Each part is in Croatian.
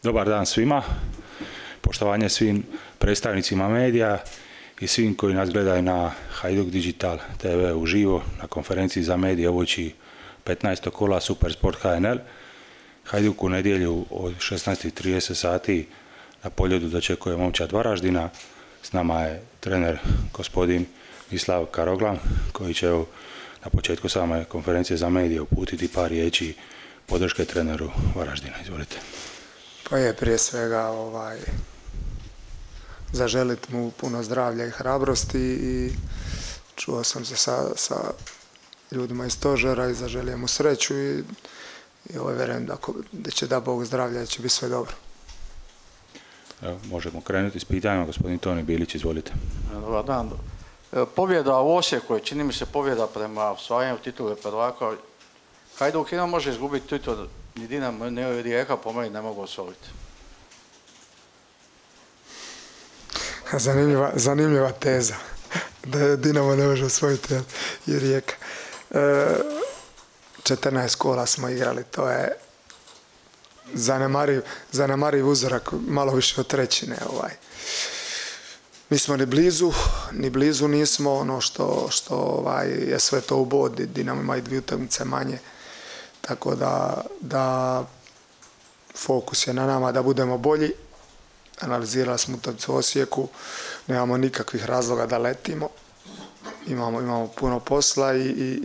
Dobar dan svima, poštovanje svim predstavnicima medija i svim koji nas gledaju na Hajduk Digital TV uživo na konferenciji za medije uoči 15. kola Supersport HNL. Hajduk u nedjelju od 16:30 sati na Poljudu dočekuje Momčad Varaždina. S nama je trener gospodin Mislav Karoglan koji će na početku same konferencije za medije uputiti par riječi podrške treneru Varaždina. Izvolite. Pa je prije svega zaželiti mu puno zdravlja i hrabrosti i čuo sam se sa ljudima iz stožera i zaželio mu sreću i vjerujem da će da Bog zdravlja, da će biti sve dobro. Evo, možemo krenuti s pitanjima. Gospodin Toni Bilić, izvolite. Dobar dan. Pobjeda u Osijeku je, čini mi se, pobjeda prema osvajanju titule prvaka. Hajduk jedino može izgubiti titul, ni Dinamo ni Rijeka po meni ne mogu osvojiti. Zanimljiva teza da Dinamo ne može osvojiti i Rijeka. 14 kola smo igrali, to je zanemariv uzorak, malo više od trećine. Mi smo ni blizu nismo, ono što je sve to u bod, Dinamo ima i 2 utakmice manje, tako da fokus je na nama da budemo bolji. Analizirali smo utakmicu u Osijeku, nemamo nikakvih razloga da letimo, imamo puno posla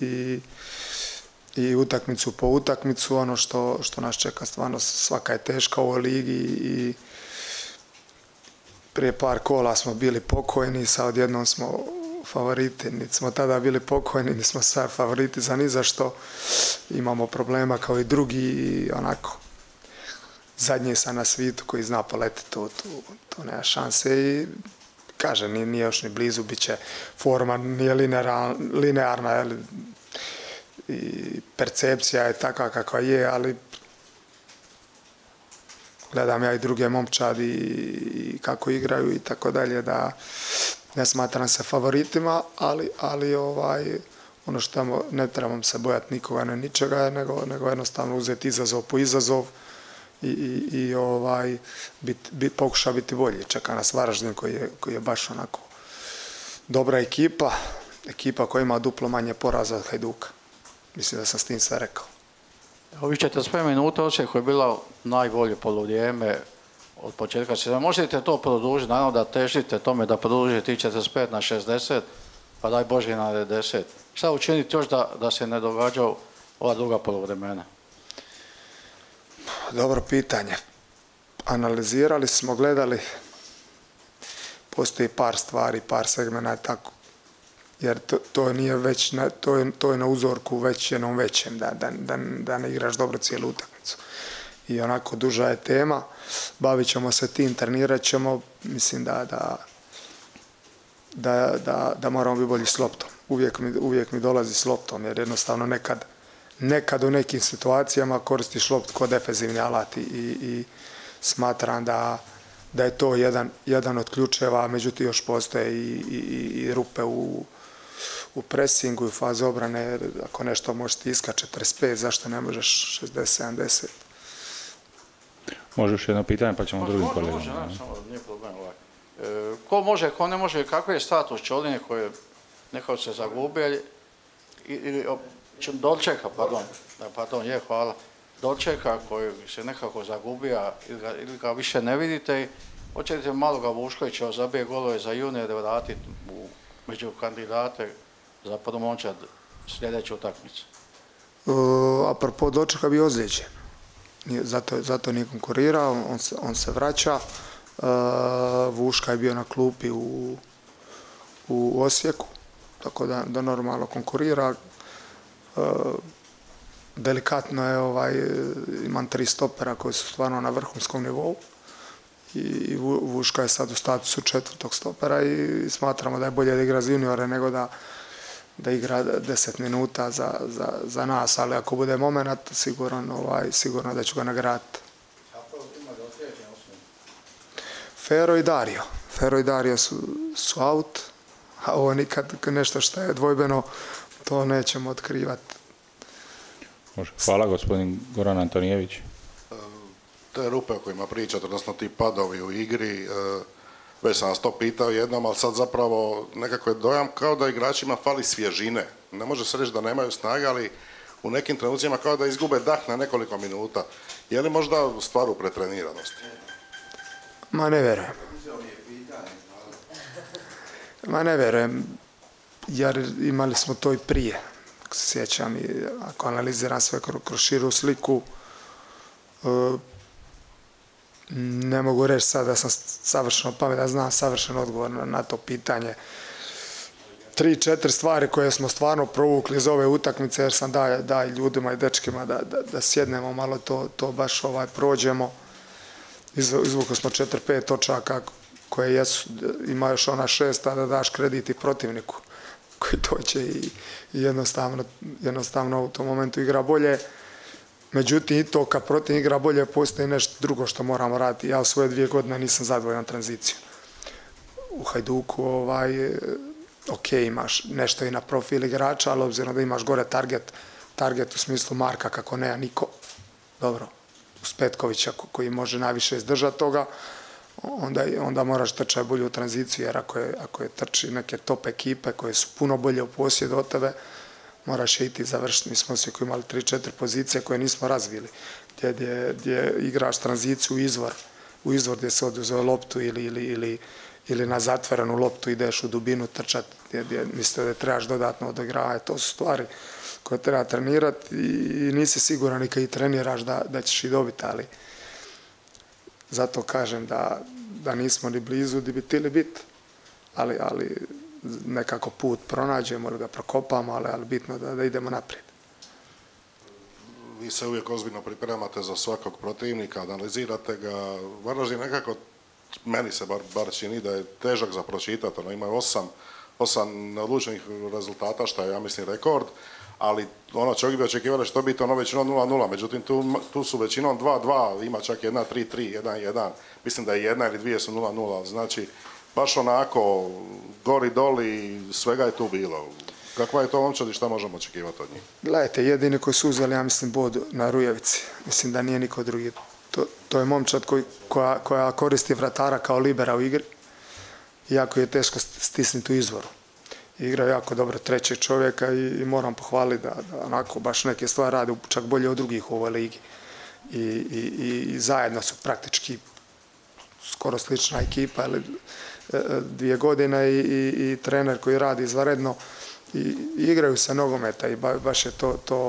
i utakmicu po utakmicu, ono što nas čeka, stvarno svaka je teška u ovoj ligi i prije par kola smo bili pokojni, sad odjednom smo favoriti, niti smo tada bili pokojni, niti smo sad favoriti za ni za što. Imamo problema kao i drugi i onako zadnji sam na svijetu koji zna poletiti, to nema šanse i kaže, nije još ni blizu, bit će forma, nije linearna, i percepcija je takva kakva je, ali gledam ja i druge momčadi i kako igraju i tako dalje, da ne smatram se favoritima, ali ono što ne trebam se bojati nikoga ni ničega, nego jednostavno uzeti izazov po izazov i pokuša biti bolji. Čeka nas Varaždin koji je baš onako dobra ekipa koja ima duplo manje poraza od Hajduka. Mislim da sam s tim sve rekao. Ovi 45 minuta Osijeku je bilo najbolje poluvrijeme od početka sezone. Možete to produžiti, naravno da težite tome da produžite 45 na 60, pa daj Bože na 90. Šta učiniti još da se ne događa ova druga poluvremena? Dobro pitanje. Analizirali smo, gledali, postoji par stvari, par segmena tako. Jer to nije već, to je na uzorku već jednom većem, da ne igraš dobro cijelu utakmicu. I onako duža je tema, bavit ćemo se tim, trenirat ćemo, mislim da moramo biti bolji s loptom. Uvijek mi dolazi s loptom, jer jednostavno nekad u nekim situacijama koristiš lopt kod defenzivni alat i smatram da je to jedan od ključeva, međutim još postoje i rupe u presingu i u fazi obrane, jer ako nešto možeš tiska 45, zašto ne možeš 60-70? Možeš jedno pitanje pa ćemo drugim kolegama. Može, nije problem. Ko može, ko ne može, kakav je status Čoline koji nekako se zagubi ili Dolčeka, hvala. Dolčeka koji se nekako zagubija ili ga više ne vidite, hoćete malo ga Vuškovića zabije golove za junior vratiti među kandidate za prvu Momčad sljedeću utakmicu. Apropo Dolčeka bio ozlijeđen. Zato nije konkurirao, on se vraća. Vuška je bio na klupi u Osijeku, tako da normalno konkurira. Delikatno je, imam 3 stopera koji su stvarno na vrhunskom nivou i Vuška je sad u statusu 4. stopera i smatramo da je bolje da igra za juniore nego da igra 10 minuta za nas, ali ako bude moment, sigurno da ću ga nagraditi. Fero i Dario su out, a ovo nikad nešto što je dvojbeno, to nećemo otkrivati. Hvala, gospodin Goran Antonijević. te rupe o kojima pričate, odnosno ti padovi u igri, već sam vas to pitao jednom, ali sad zapravo nekako je dojam kao da igračima fali svježine. Ne može se reći da nemaju snage, ali u nekim trenucima kao da izgube dah na nekoliko minuta. Je li možda stvar u pretreniranosti? Ma ne vjerujem. Ma ne vjerujem, jer imali smo to i prije. Ako se sjećam i ako analiziram sve kroz širu sliku, ne mogu reći sad da sam savršeno pametan, znam savršen odgovor na to pitanje. 3-4 stvari koje smo stvarno provukli iz ove utakmice, jer sam daj ljudima i dečkima da sjednemo malo to baš prođemo. Izvukli smo 4-5 točaka koje jesu, ima još ona 6, da daš kredit i protivniku koji doće i jednostavno u tom momentu igra bolje. Međutim, i to kad protiv igra bolje, postoji nešto drugo što moramo raditi. Ja u svoje 2 godine nisam zadovoljan tranzicijom. U Hajduku, ok, imaš nešto i na profil igrača, ali obzirom da imaš gore target u smislu Marka kako nema niko, dobro, uz Petkovića koji može najviše izdržati toga, onda moraš trčati bolje u tranziciju, jer ako je trči neke top ekipe koje su puno bolje u posjedu od tebe, moraš je iti završiti. Mi smo Osijeku imali 3-4 pozicije koje nismo razvili, gdje igraš tranziciju u izvor gdje se oduzeo loptu ili na zatvorenu loptu ideš u dubinu trčati, gdje mislite da trebaš dodatno odigravati. To su stvari koje treba trenirati i nisi siguran i kad ih treniraš da ćeš i dobiti, ali zato kažem da nismo ni blizu di bi tili biti, ali nekako put pronađemo ili ga prokopamo, ali bitno da idemo naprijed. Vi se uvijek ozbiljno pripremate za svakog protivnika, analizirate ga. Varaždin nekako, meni se bar čini da je težak za pročitati. Ima 8 neodlučenih rezultata, što je, ja mislim, rekord, ali čovjek bi očekivali što biti većinom 0-0, međutim tu su većinom 2-2, ima čak 1-3-3, 1-1, mislim da je 1 ili 2 su 0-0, znači baš onako gori doli, svega je tu bilo. Kakva je to momčad i šta možemo očekivati od njih? Gledajte, jedini koji su uzeli, ja mislim, bod na Rujevici, mislim da nije niko drugi. To je momčad koja koristi vratara kao libera u igri, iako je teško stisniti u izvoru. Igra jako dobro trećeg čovjeka i moram pohvaliti da onako baš neke stvari rade čak bolje od drugih u ovoj ligi. I zajedno su praktički skoro slična ekipa, ali 2 godine i trener koji radi izvanredno i igraju se nogometa i baš je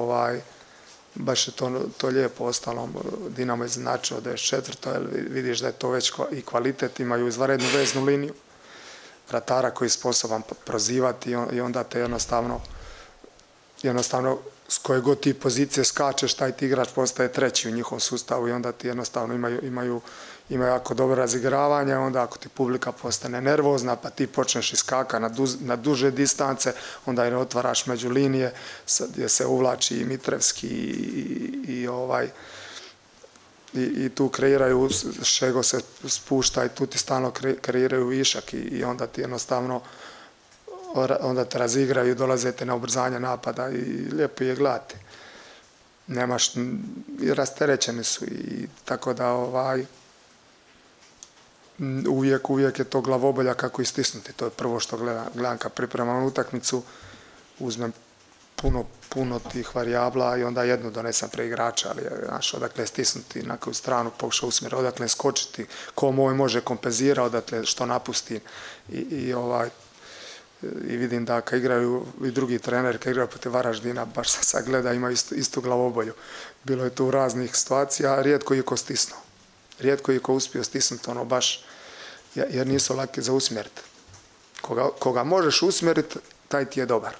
to lijepo. Ostalom, Dinamo je izjednačio 94. jer vidiš da je to već i kvalitet, imaju izvanrednu veznu liniju vratara koji je sposoban prozivati i onda te jednostavno s koje god ti pozicije skačeš, taj ti igrač postaje treći u njihovom sustavu i onda ti jednostavno imaju jako dobro razigravanje, onda ako ti publika postane nervozna pa ti počneš iskaka na duže distance, onda je otvaraš među linije gdje se uvlači i Mitrevski i tu kreiraju, Šego se spušta i tu ti stalno kreiraju višak i onda ti jednostavno onda te razigraju i dolazete na ubrzanje napada i lijepo je gledati. Nemaš, i rasterećeni su i tako da uvijek je to glavobolja kako istisnuti. To je prvo što gledam kad pripremam utakmicu, uzmem puno tih varijabla i onda jednu donesem pre igrača, ali znaš, odakle stisnuti na koju stranu, pokušao usmjeriti, odakle skočiti, ko moj može kompenzira, odakle što napustim i vidim da kad igraju i drugi trener, kad igraju protiv Varaždina, baš se sad gleda, ima istu glavobolju. Bilo je tu raznih situacija, rijetko je ko stisnuo. Rijetko je ko uspio stisnuti ono baš, jer nisu laki za usmjeriti. Koga možeš usmjeriti, taj ti je dobar.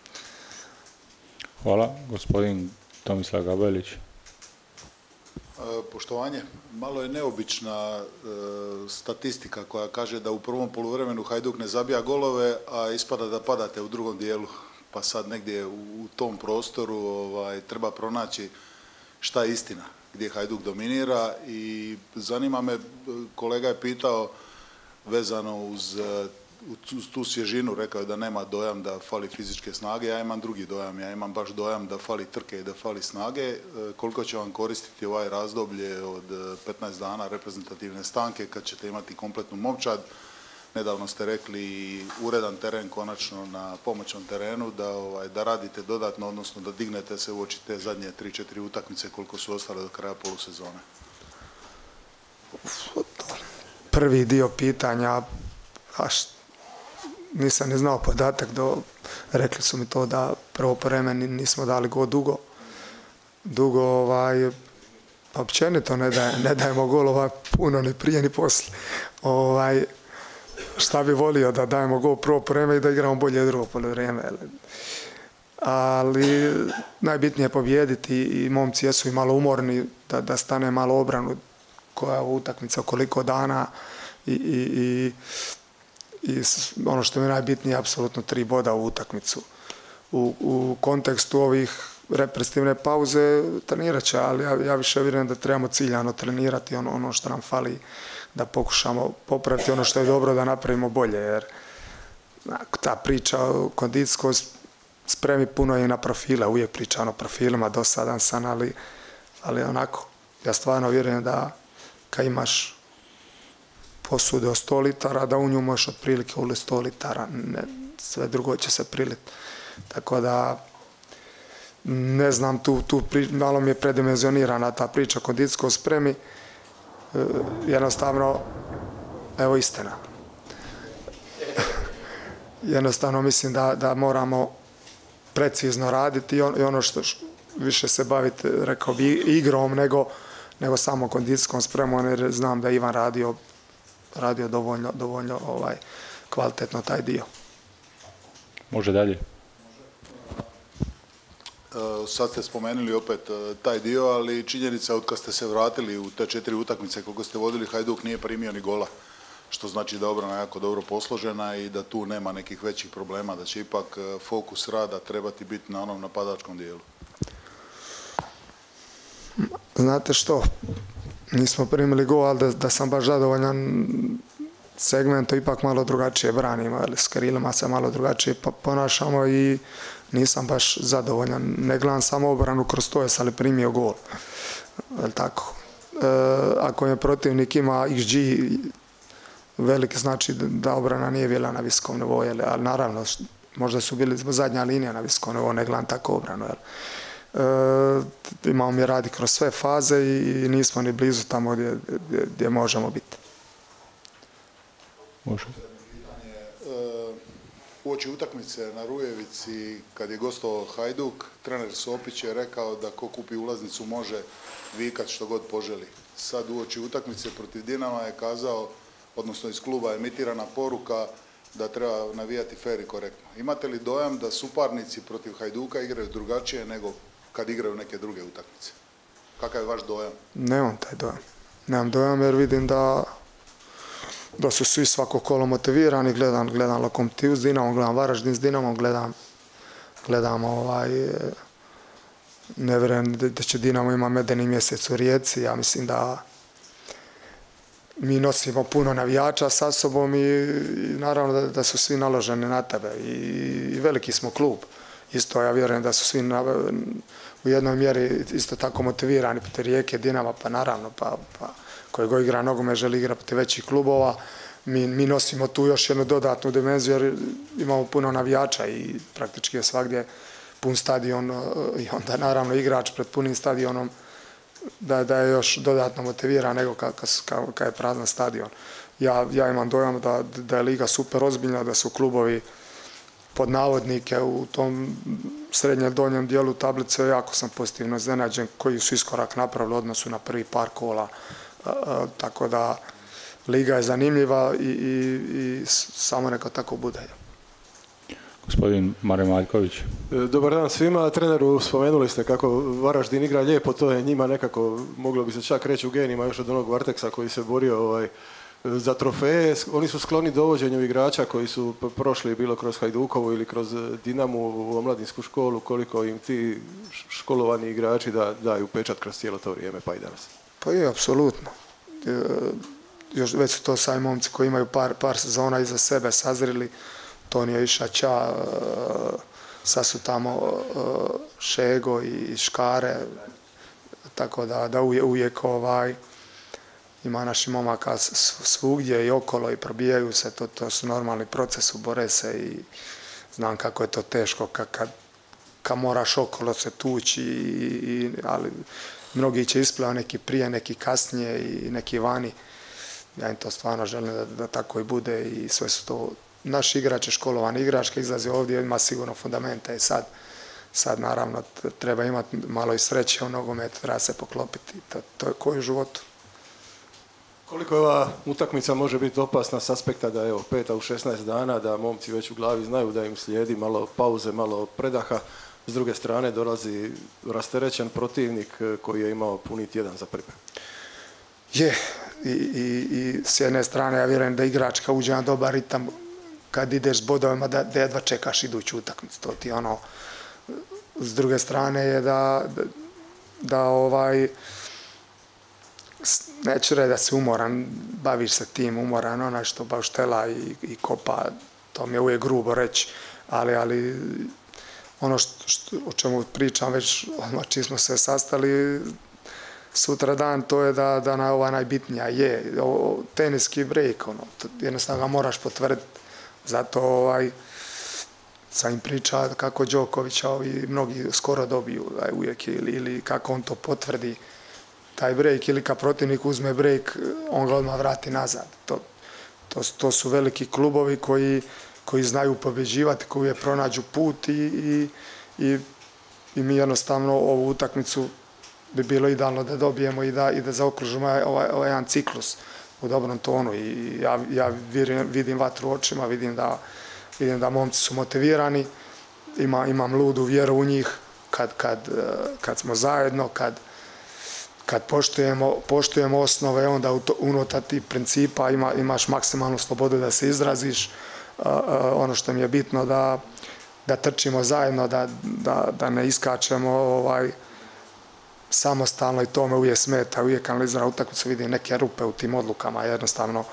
Hvala. Gospodin Tomislav Gabelić. Poštovanje. Malo je neobična statistika koja kaže da u prvom poluvremenu Hajduk ne zabija golove, a ispada da padate u drugom dijelu. Pa sad negdje u tom prostoru treba pronaći šta je istina, gdje Hajduk dominira i zanima me, kolega je pitao vezano uz uz tu svježinu rekao je da nema dojam da fali fizičke snage, ja imam drugi dojam, ja imam baš dojam da fali trke i da fali snage. Koliko će vam koristiti ovaj razdoblje od 15 dana reprezentativne stanke kad ćete imati kompletnu momčad? Nedavno ste rekli uredan teren konačno na pomoćnom terenu, da radite dodatno, odnosno da dignete se uoči te zadnje 3-4 utakmice koliko su ostale do kraja polusezone. Prvi dio pitanja, nisam ni znao podatak, rekli su mi to da prvo vreme nismo dali go dugo, općenito ne dajemo golova puno ni prije ni poslije. Šta bi volio da dajemo gol prvo vreme i da igramo bolje drugo poluvreme. Ali najbitnije je pobijediti i momci jesu i malo umorni, da stane malo obranu koja je utakmica koliko dana i ono što mi je najbitnije, apsolutno 3 boda u utakmicu. U kontekstu ovih reprezentativne pauze trenirat će, ali ja više vjerujem da trebamo ciljano trenirati ono što nam fali, da pokušamo popraviti ono što je dobro, da napravimo bolje, jer ta priča o kondicijskoj spremi puno je i na profile, uvijek pričam o profilima, dosadan sam, ali onako, ja stvarno vjerujem da kad imaš posude od 100 litara, da u nju možeš otprilike uliti 100 litara, sve drugo će se priliti. Tako da, ne znam, malo mi je predimenzionirana ta priča o kondicijskoj spremi, jednostavno, evo istina. Jednostavno mislim da moramo precizno raditi i ono što više se baviti, rekao bi, igrom nego samo kondicijskom spremom, jer znam da je Ivan radio dovoljno kvalitetno taj dio. Može dalje. Sad ste spomenuli opet taj dio, ali činjenica od kad ste se vratili u te 4 utakmice koliko ste vodili, Hajduk nije primio ni gola, što znači da obrana jako dobro posložena i da tu nema nekih većih problema, da će ipak fokus rada trebati biti na onom napadačkom dijelu. Znate što, nismo primili gol, ali da sam baš zadovoljan segmentom, ipak malo drugačije branimo, ali s krilima se malo drugačije ponašamo i nisam baš zadovoljan. Ne gledam samo obranu kroz to jesam li primio gol. Tako. Ako je protivnik ima XG veliki, znači da obrana nije bila na visokom nivou, ali naravno možda su bili zadnja linija na visokom nivou, ne gledam tako obranu. Imamo mi radi kroz sve faze i nismo ni blizu tamo gdje možemo biti. Može. Uoči utakmice na Rujevici, kad je gostovao Hajduk, trener Sopić je rekao da ko kupi ulaznicu može vikat što god poželi. Sad uoči utakmice protiv Dinama je kazao, odnosno iz kluba je emitirana poruka da treba navijati fer i korektno. Imate li dojam da suparnici protiv Hajduka igraju drugačije nego kad igraju neke druge utakmice? Kakav je vaš dojam? Nemam taj dojam. Nemam dojam jer vidim da su svi svako kolo motivirani, gledam Lokomotivu s Dinamom, gledam Varaždin s Dinamom, gledam ne vjerujem da će Dinamo ima medeni mjesec u Rijeci, ja mislim da mi nosimo puno navijača sa sobom i naravno da su svi naloženi na tebe i veliki smo klub. Isto ja vjerujem da su svi u jednoj mjeri isto tako motivirani protiv Rijeke, Dinama, pa naravno, pa koji go igra nogomet želi igrati protiv većih klubova. Mi nosimo tu još jednu dodatnu dimenziju jer imamo puno navijača i praktički je svagdje pun stadion i onda naravno igrač pred punim stadionom da je još dodatno motiviran nego kad je prazan stadion. Ja imam dojam da je liga super ozbiljna, da su klubovi pod navodnike u tom srednjem donjem dijelu tablice, jako sam pozitivno iznenađen koji su iskorak napravili u odnosu na prvi par kola. Tako da liga je zanimljiva i samo neka tako bude. Gospodin Mare Maljković. Dobar dan svima. Treneru, spomenuli ste kako Varaždin igra lijepo, to je njima nekako, moglo bi se čak reći u genima još od onog Varteksa koji se borio za trofeje. Oni su skloni dovođenju igrača koji su prošli bilo kroz Hajdukovu ili kroz Dinamu u omladinsku školu, koliko im ti školovani igrači daju pečat kroz cijelo to vrijeme, pa i danas. Pa je, apsolutno. već su to sami momci koji imaju par sezona iza sebe sazrili. Tonio Išaća, sad su tamo Šego i Škare, tako da uvijek ima naših momaka svugdje i okolo i probijaju se, to su normalni procesi, bore se i znam kako je to teško kad moraš okolo se tući, ali mnogi će isplivati, neki prije, neki kasnije i neki vani. Ja im to stvarno želim da tako i bude i sve su to naši igrači, školovani igrački, izlazi ovdje, ima sigurno fundamente i sad naravno treba imati malo i sreće u nogometu, treba se poklopiti, to je ko i u životu. Koliko ova utakmica može biti opasna s aspekta da je 5 u 16 dana, da momci već u glavi znaju da im slijedi malo pauze, malo predaha, s druge strane dolazi rasterećen protivnik koji je imao puni tjedan za pripremu. Je, i s jedne strane ja vjerujem da igračka uđe na dobar ritam kad ideš s bodovima da jedva čekaš iduću utakmicu. To ti s druge strane je neću reći da si umoran, baviš se tim umoran, onaj što bauštela i kopa, to mi je uvijek grubo reći, ali ono o čemu pričam već odmah čim smo se sastali sutra dan, to je da na ova najbitnija je teniski break, jednostavno ga moraš potvrditi. Zato sam im pričao kako Đokovića ovi mnogi skoro dobiju uvijek ili kako on to potvrdi taj break ili kad protivnik uzme break on ga odmah vrati nazad. To su veliki klubovi koji znaju pobjeđivati, koji je pronađu put i mi jednostavno ovu utakmicu bi bilo idealno da dobijemo i da zaokružimo ovaj jedan ciklus u dobrom tonu i ja vidim vatru u očima, vidim da momci su motivirani, imam ludu vjeru u njih kad smo zajedno, kad poštujemo osnove, onda unutar tih principa imaš maksimalnu slobodu da se izraziš. Ono što mi je bitno da trčimo zajedno, da ne iskačemo samostalno i to me uvijek smeta. Uvijek analiziram utakmicu, vidim neke rupe u tim odlukama. Jednostavno,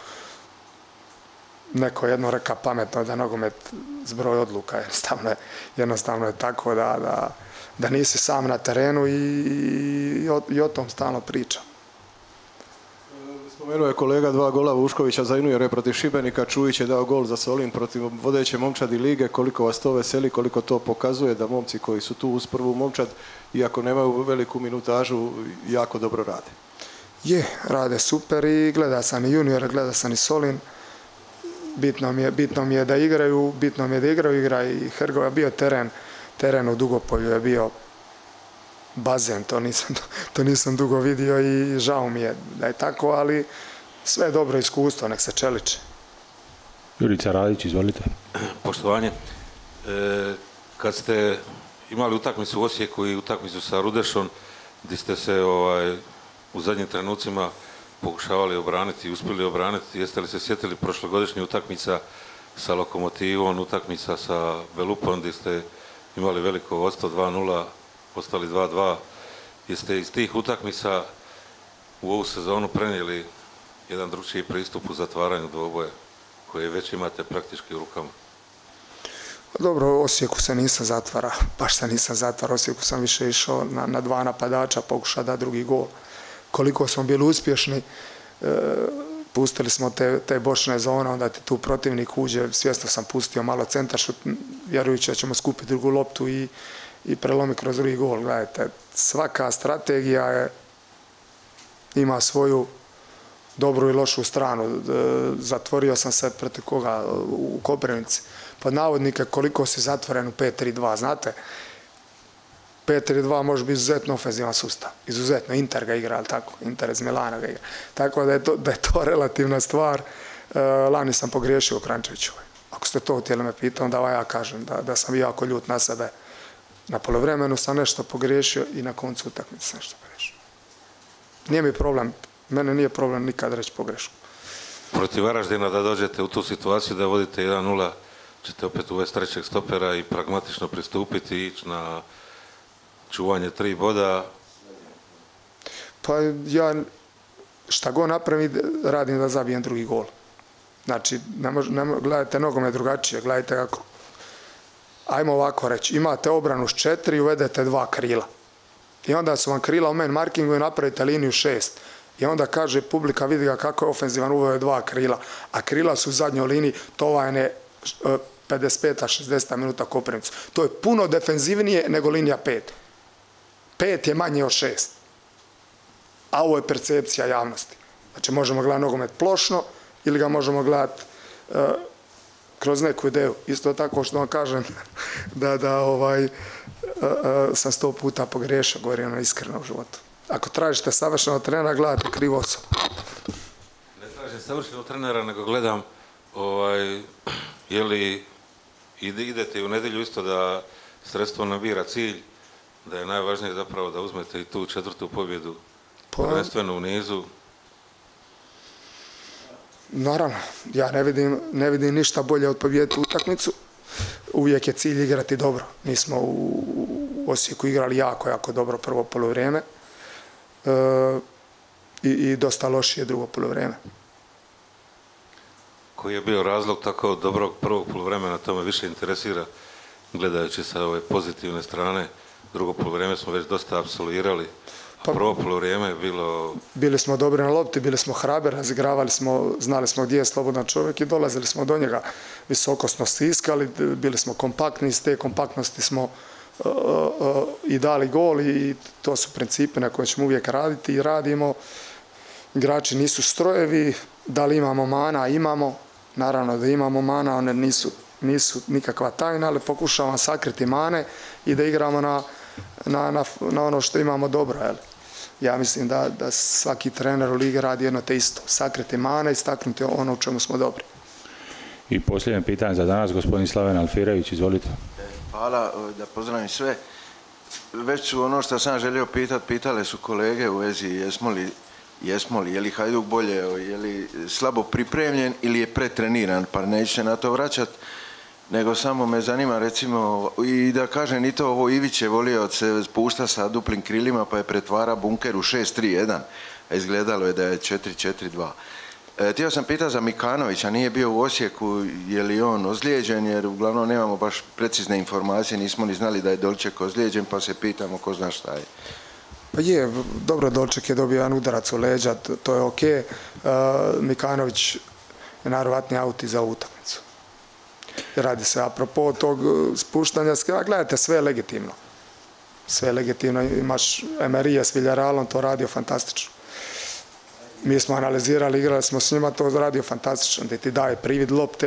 neko jedno reka pametno da nogomet zbroj odluka. Jednostavno je tako da nisi sam na terenu i o tom stalno pričam. Spomenuo je kolega 2 gola Vuškovića za juniore protiv Šibenika, Čujić je dao gol za Solin protiv vodeće momčadi lige. Koliko vas to veseli, koliko to pokazuje da momci koji su tu uz prvu momčad, iako nemaju veliku minutažu, jako dobro rade? Rade super i gleda sam i juniore, gleda sam i Solin. Bitno mi je da igraju, igra i Hergova bio teren u Dugopolju je bio bazen, to nisam dugo vidio i žao mi je da je tako, ali sve je dobro iskustvo, nek se čeliče. Jurica Radić, izvolite. Poštovanje. Kad ste imali utakmicu u Osijeku i utakmicu sa Rudešom, gdje ste se u zadnjim trenucima pokušavali obraniti i uspjeli obraniti, jeste li se sjetili prošlogodišnjih utakmica sa Lokomotivom, utakmica sa Belupom gdje ste imali veliko vodstvo 2-0, ostali 2-2. Jeste iz tih utakmica u ovu sezonu prenijeli jedan drugčiji pristup u zatvaranju dvoboja koje već imate praktički u rukama? Dobro, u Osijeku se nisam zatvara, baš se nisam zatvara. U Osijeku sam više išao na 2 napadača, pokušao da drugi gol. Koliko smo bili uspješni, pustili smo te bočne zone, onda ti tu protivnik uđe, svjesno sam pustio malo centaršut, vjerujući da ćemo skupiti drugu loptu i prelomiti kroz drugi gol. Gledajte, svaka strategija ima svoju dobru i lošu stranu. Zatvorio sam se protiv koga u Koprivnici. Pod navodnike koliko si zatvoren u 5-3-2, znate? 5-3-2 može biti izuzetno ofenzivan sustav. Izuzetno, Inter ga igra, ali tako? Inter iz Milana ga igra. Tako da je to relativna stvar. Lani sam pogriješio u Krančeviću. Ako ste to htjeli me pitati, onda ja kažem da sam jako ljut na sebe. Na poluvremenu sam nešto pogriješio i na koncu utakmice sam nešto pogriješio. Nije mi problem, mene nije problem nikad reći pogrešku. Protiv Varaždina da dođete u tu situaciju da vodite 1-0, ćete opet uvesti trećeg stopera i pragmatično pristupiti i ići na čuvanje 3 boda? Pa šta god napravi, radim da zabijem drugi gol. Znači, gledajte nogomet drugačije, gledajte kako. Ajmo ovako reći, imate obranu s 4 i uvedete 2 krila. I onda su vam krila u man markingu i napravite liniju 6. I onda kaže publika, vidi ga kako je ofenzivan, uveo je 2 krila. A krila su u zadnjoj liniji, tovajne 55-60 minuta Koprivnicu. To je puno defenzivnije nego linija 5. 5 je manje od 6. A ovo je percepcija javnosti. Znači, možemo gledati nogomet plošno ili ga možemo gledati kroz neku ideju. Isto tako što vam kažem da sam 100 puta pogriješio, govorim iskreno u životu. Ako tražite savršenog trenera, gledate krivu osobu. Ne tražim savršenog trenera, nego gledam je li idete u nedjelju isto da sredstvo nabira cilj, da je najvažnije zapravo da uzmete i tu 4. pobjedu prvenstveno u nizu. Naravno, ja ne vidim ništa bolje od pobijediti utakmicu. Uvijek je cilj igrati dobro. Mi smo u Osijeku igrali jako dobro prvo poluvrijeme i dosta lošije drugo poluvrijeme. Koji je bio razlog tako dobrog prvog poluvremena, to me više interesira gledajući sa ove pozitivne strane. Drugo poluvrijeme smo već dosta apsolvirali. Prvo poluvrijeme je bilo... Bili smo dobri na lopti, bili smo hrabri, razigravali smo, znali smo gdje je slobodan čovjek i dolazili smo do njega. Visoko smo stiskali, bili smo kompaktni, iz te kompaktnosti smo i dali gol i to su principi na koje ćemo uvijek raditi i radimo. Igrači nisu strojevi, da li imamo mana, imamo. Naravno da imamo mana, one nisu nikakva tajna, ali pokušavamo sakriti mane i da igramo na ono što imamo dobro. Ja mislim da svaki trener u ligi radi jedno te isto. Sakriti mane i istaknuti ono u čemu smo dobri. I posljednje pitanje za danas, gospodin Slaven Alfirević, izvolite. Hvala, da pozdravim sve. Već su ono što sam želio pitale su kolege u vezi jesmo li, je li Hajduk bolje, je li slabo pripremljen ili je pretreniran, pa neću se na to vraćati, nego samo me zanima recimo i da kažem i to ovo Ivić je volio se spušta sa duplim krilima pa je pretvara bunker u 6-3-1, a izgledalo je da je 4-4-2. Htio sam pitati za Mikanovića, nije bio u Osijeku, je li on ozlijeđen, jer uglavnom nemamo baš precizne informacije, nismo ni znali da je Dolček ozlijeđen, pa se pitamo ko zna šta je. Pa je, dobro, Dolček je dobio jedan udarac u leđa, to je ok. Mikanović je najvjerojatnije out i za utakmicu. Radi se apropo tog spuštanja, gledajte, sve je legitimno. Sve je legitimno, imaš Emerija s Villarrealom, to radio fantastično. Mi smo analizirali, igrali smo s njima, to radio fantastično, da ti daje privid lopte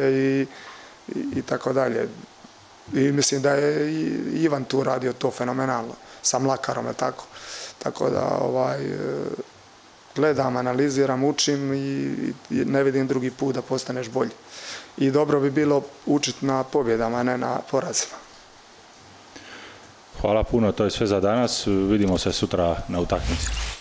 i tako dalje. I mislim da je i Ivan tu radio to fenomenalno, sa Mlakarom, je tako. Tako da gledam, analiziram, učim i ne vidim drugi put da postaneš bolji. I dobro bi bilo učiti na pobjedama, a ne na porazima. Hvala puno, to je sve za danas. Vidimo se sutra na utakmici.